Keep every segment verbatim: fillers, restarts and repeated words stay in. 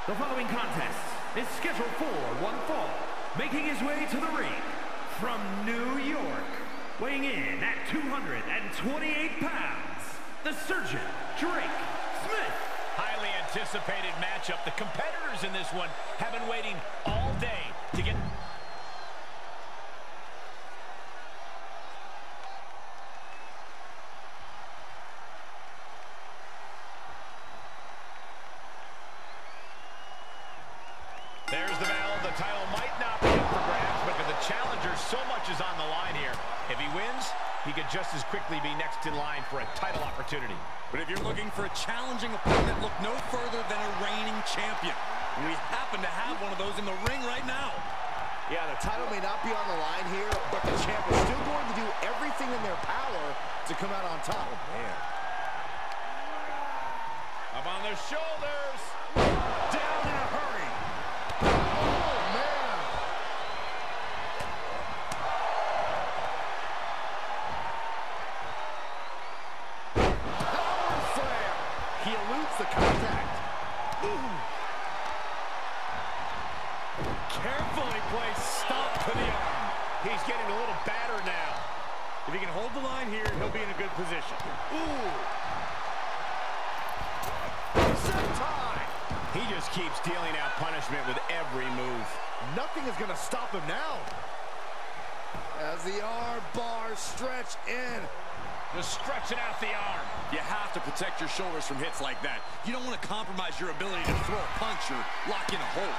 The following contest is scheduled for one fall, making his way to the ring from New York, weighing in at two hundred twenty-eight pounds, the Surgeon, Drake Smith. Highly anticipated matchup. The competitors in this one have been waiting all day to get... There's the battle. The title might not be up for grabs, but for the challenger, so much is on the line here. If he wins, he could just as quickly be next in line for a title opportunity. But if you're looking for a challenging opponent, look no further than a reigning champion. We happen to have one of those in the ring right now. Yeah, the title may not be on the line here, but the champ is still going to do everything in their power to come out on top. Oh, man. Up on their shoulders. Down in a hurry. Oh, man. Power slam. He eludes the contact. Ooh. Carefully placed stop to the arm. He's getting a little battered now. If he can hold the line here, he'll be in a good position. Ooh. Sentai. He just keeps dealing out punishment with every move. Nothing is going to stop him now. As the arm bars stretch in. Just stretching out the arm. You have to protect your shoulders from hits like that. You don't want to compromise your ability to throw a punch or lock in a hold.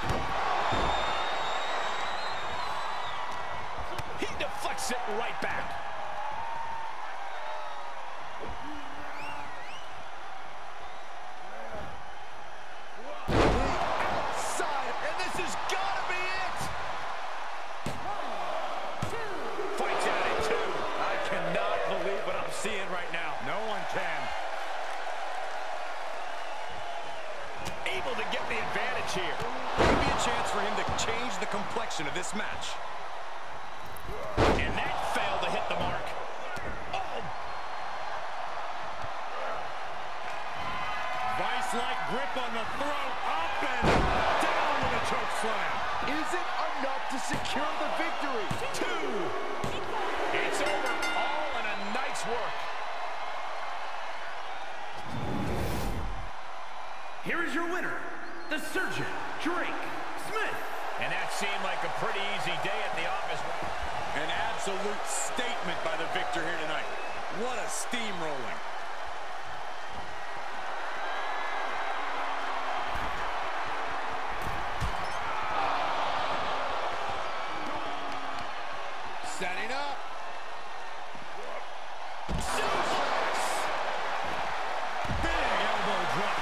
He deflects it right back. Outside, and this has got to be it. Fights out at two. I cannot believe what I'm seeing right now. No one can. Able to get the advantage here. Could be a chance for him to change the complexion of this match. And that failed to hit the mark. Oh! Vice-like grip on the throat. Up and down with a choke slam. Is it enough to secure the victory? Two. It's over. All in a nice work. Here is your winner, the Surgeon, Drake Smith. And that seemed like a pretty easy day at the office. An absolute statement by the victor here tonight. What a steamrolling. Setting up. Suplex. Big elbow drop.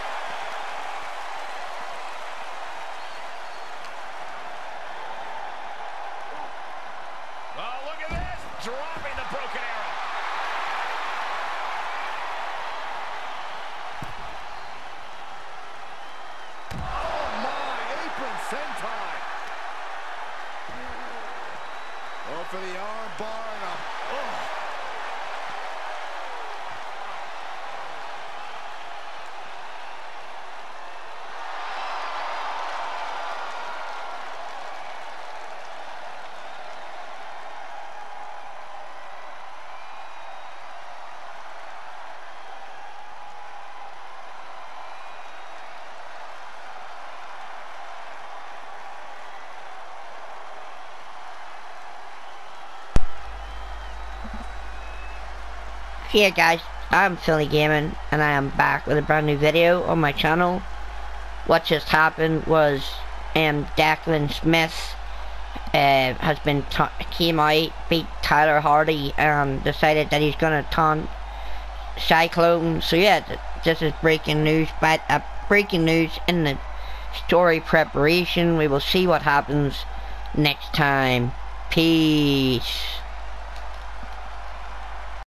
Oh, look at this. Dropping the broken arrow. Oh, my. Apron sentai. Oh, for the arm bar and a... Oh. Hey guys, I'm Philly Gaming and I am back with a brand new video on my channel. What just happened was um, Declan Smith uh, has been came out, beat Tyler Hardy and decided that he's gonna taunt Cyclone. So yeah, th this is breaking news, but uh, breaking news in the story preparation. We will see what happens next time. Peace.